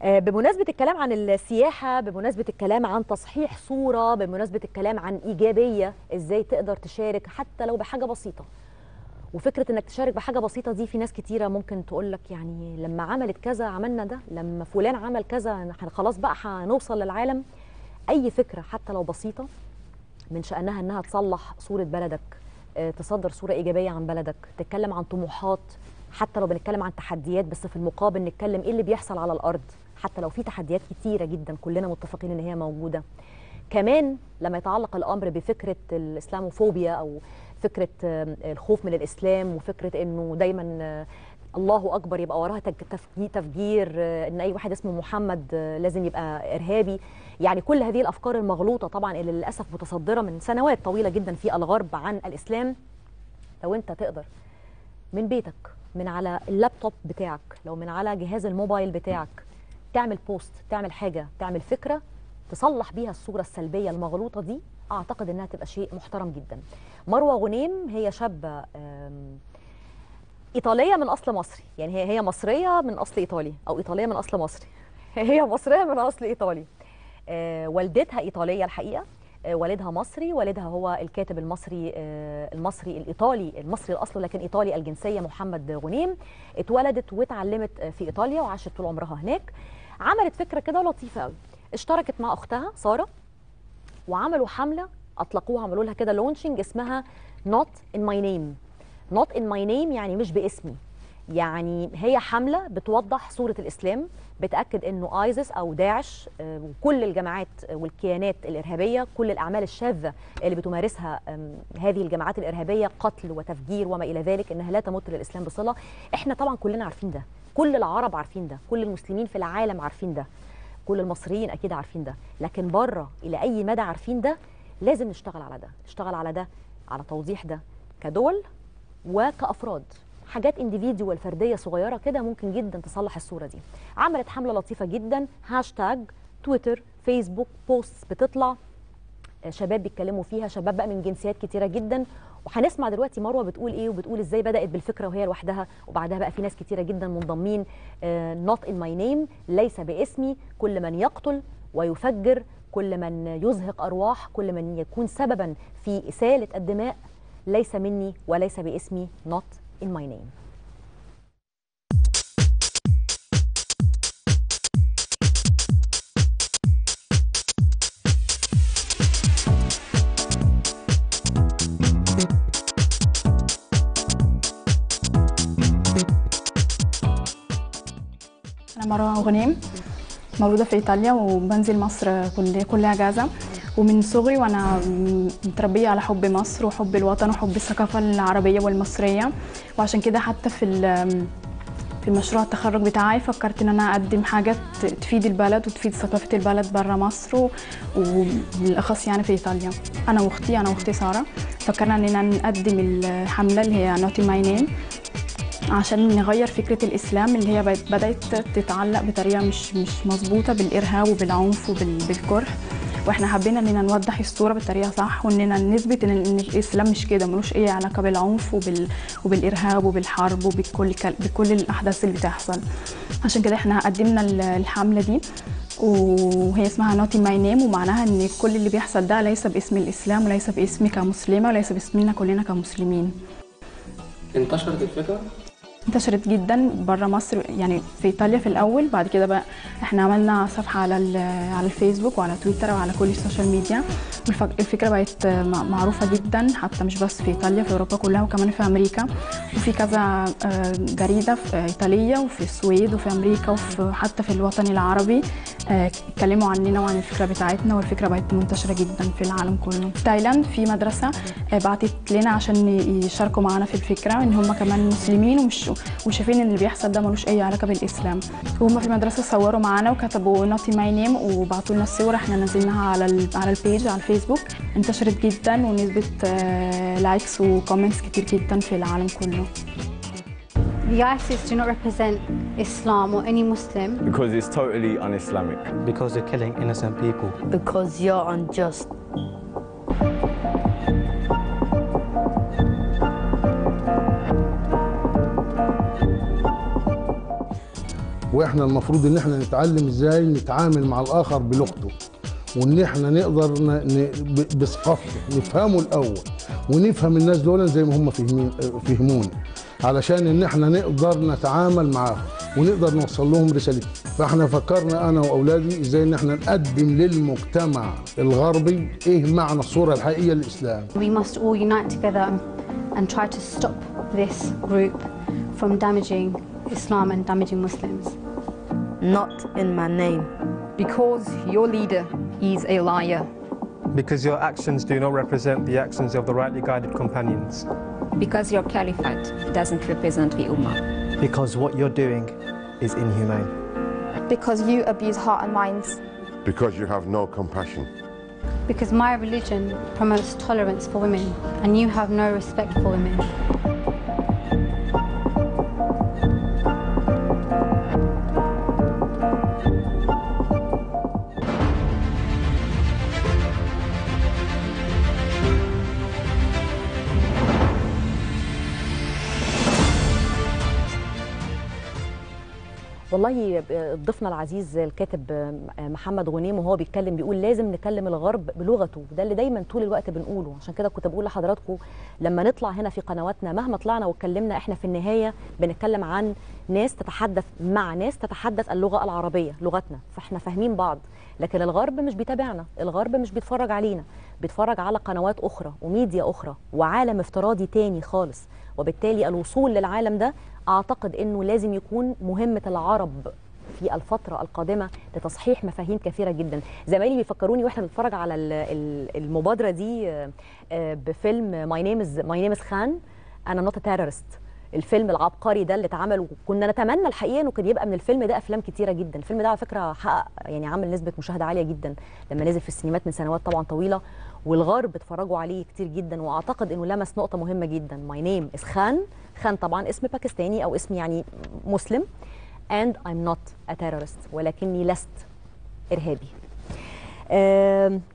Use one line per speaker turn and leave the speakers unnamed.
بمناسبة الكلام عن السياحة، بمناسبة الكلام عن تصحيح صورة، بمناسبة الكلام عن إيجابية، إزاي تقدر تشارك حتى لو بحاجة بسيطة. وفكرة إنك تشارك بحاجة بسيطة دي، في ناس كتيرة ممكن تقولك يعني لما عملت كذا عملنا ده، لما فلان عمل كذا خلاص بقى هنوصل للعالم. أي فكرة حتى لو بسيطة من شأنها إنها تصلح صورة بلدك، تصدر صورة إيجابية عن بلدك، تتكلم عن طموحات، حتى لو بنتكلم عن تحديات بس في المقابل نتكلم إيه اللي بيحصل على الأرض، حتى لو في تحديات كتيرة جدا كلنا متفقين إن هي موجودة. كمان لما يتعلق الأمر بفكرة الإسلاموفوبيا أو فكرة الخوف من الإسلام، وفكرة إنه دايما الله أكبر يبقى وراها تفجير، إن أي واحد اسمه محمد لازم يبقى إرهابي. يعني كل هذه الأفكار المغلوطة طبعا اللي للأسف متصدرة من سنوات طويلة جدا في الغرب عن الإسلام. لو أنت تقدر من بيتك، من على اللابتوب بتاعك، لو من على جهاز الموبايل بتاعك، تعمل بوست، تعمل حاجة، تعمل فكرة تصلح بيها الصورة السلبية المغلوطة دي، أعتقد أنها تبقى شيء محترم جدا. مروة غنيم هي شابة إيطالية من أصل مصري، يعني هي مصرية من أصل إيطالي، أو إيطالية من أصل مصري. هي مصرية من أصل إيطالي. والدتها إيطالية الحقيقة، والدها مصري، والدها هو الكاتب المصري المصري الإيطالي، المصري الأصل لكن إيطالي الجنسية، محمد غنيم. اتولدت واتعلمت في إيطاليا وعاشت طول عمرها هناك. عملت فكرة كده لطيفة قوي، اشتركت مع أختها سارة وعملوا حملة أطلقوها، عملوا لها كده لونشنج اسمها Not in my name. Not in my name يعني مش باسمي. يعني هي حملة بتوضح صورة الإسلام، بتأكد أنه آيزس أو داعش وكل الجماعات والكيانات الإرهابية، كل الأعمال الشاذة اللي بتمارسها هذه الجماعات الإرهابية، قتل وتفجير وما إلى ذلك، أنها لا تمت للإسلام بصلة. إحنا طبعا كلنا عارفين ده، كل العرب عارفين ده، كل المسلمين في العالم عارفين ده، كل المصريين أكيد عارفين ده، لكن بره إلى أي مدى عارفين ده؟ لازم نشتغل على ده، نشتغل على ده، على توضيح ده كدول وكأفراد. حاجات انديفيديوال فرديه صغيره كده ممكن جدا تصلح الصوره دي. عملت حمله لطيفه جدا، هاشتاج تويتر، فيسبوك، بوست بتطلع، شباب بيتكلموا فيها، شباب بقى من جنسيات كتيره جدا. وهنسمع دلوقتي مروه بتقول ايه، وبتقول ازاي بدات بالفكره وهي لوحدها، وبعدها بقى في ناس كتيره جدا منضمين. نوت ان ماي نيم، ليس باسمي، كل من يقتل ويفجر، كل من يزهق ارواح، كل من يكون سببا في اساله الدماء، ليس مني وليس باسمي. نوت in my name.
أنا مروة غنيم، مولودة في إيطاليا وبنزل مصر كل أجازة. ومن صغري وأنا متربية على حب مصر وحب الوطن وحب الثقافة العربية والمصرية. وعشان كده حتى في مشروع التخرج بتاعي فكرت ان انا اقدم حاجه تفيد البلد وتفيد ثقافه البلد برا مصر وبالاخص يعني في ايطاليا. انا واختي ساره فكرنا اننا نقدم الحمله اللي هي Not in my name عشان نغير فكره الاسلام اللي هي بدات تتعلق بطريقه مش مظبوطه بالارهاب وبالعنف وبالكره. واحنا حبينا اننا نوضح الصوره بطريقه صح، واننا نثبت ان الاسلام مش كده، ملوش اي علاقه بالعنف وبالارهاب وبالحرب بكل الاحداث اللي بتحصل. عشان كده احنا قدمنا الحمله دي وهي اسمها Not in my name، ومعناها ان كل اللي بيحصل ده ليس باسم الاسلام وليس باسمي كمسلمه وليس باسمنا كلنا كمسلمين.
انتشرت الفكره؟
انتشرت جدا بره مصر، يعني في ايطاليا في الاول، بعد كده بقى احنا عملنا صفحه على الفيسبوك وعلى تويتر وعلى كل السوشيال ميديا. الفكره بقت معروفه جدا، حتى مش بس في ايطاليا، في اوروبا كلها وكمان في امريكا، وفي كذا جريده في ايطاليه وفي السويد وفي امريكا وحتى في الوطن العربي اتكلموا عننا وعن الفكره بتاعتنا، والفكره بقت منتشره جدا في العالم كله. في تايلاند في مدرسه بعتت لنا عشان يشاركوا معنا في الفكره، ان هم كمان مسلمين وشايفين ان اللي بيحصل ده ملوش اي علاقه بالاسلام. وهم في المدرسه صوروا معانا وكتبوا Not in my name وبعتوا لنا الصور، احنا نزلناها على البيج على الفيسبوك. انتشرت جدا ونسبه لايكس وكومنتس كتير جدا في العالم كله.
The ISIS do not represent Islam or any Muslim.
Because it's totally un-Islamic.
Because they're killing innocent people.
Because you're unjust.
احنا المفروض ان احنا نتعلم ازاي نتعامل مع الاخر بلغته، وان احنا نقدر بثقافته نفهمه الاول، ونفهم الناس دول زي ما هم فهمونا، علشان ان احنا نقدر نتعامل معاهم ونقدر نوصل لهم رسالتنا. فاحنا فكرنا انا واولادي ازاي ان احنا نقدم للمجتمع الغربي ايه معنى الصوره الحقيقيه للاسلام.
We must all unite together and try to stop this group from damaging Islam and damaging Muslims.
Not in my name.
Because your leader is a liar.
Because your actions do not represent the actions of the rightly guided companions.
Because your caliphate doesn't represent the Ummah.
Because what you're doing is inhumane.
Because you abuse heart and minds.
Because you have no compassion.
Because my religion promotes tolerance for women and you have no respect for women.
والله ضيفنا العزيز الكاتب محمد غنيم وهو بيتكلم بيقول لازم نكلم الغرب بلغته، ده اللي دايما طول الوقت بنقوله. عشان كده كنت بقول لحضراتكم لما نطلع هنا في قنواتنا مهما طلعنا واتكلمنا احنا في النهايه بنتكلم عن ناس تتحدث مع ناس تتحدث اللغه العربيه لغتنا، فاحنا فاهمين بعض. لكن الغرب مش بيتابعنا، الغرب مش بيتفرج علينا، بيتفرج على قنوات اخرى وميديا اخرى وعالم افتراضي تاني خالص. وبالتالي الوصول للعالم ده اعتقد انه لازم يكون مهمه العرب في الفتره القادمه لتصحيح مفاهيم كثيره جدا. زمايلي بيفكروني واحنا بنتفرج على المبادره دي بفيلم ماي نيم از خان انا نوت تيرورست، الفيلم العبقري ده اللي اتعمل، وكنا نتمنى الحقيقه انه كان يبقى من الفيلم ده افلام كتيره جدا. الفيلم ده على فكره حقق يعني عمل نسبه مشاهده عاليه جدا لما نزل في السينمات من سنوات طبعا طويله، والغرب اتفرجوا عليه كتير جدا، واعتقد انه لمس نقطه مهمه جدا. ماي نيم از خان، خان طبعا اسم باكستاني او اسم يعني مسلم، and I'm not a terrorist، ولكني لست ارهابي.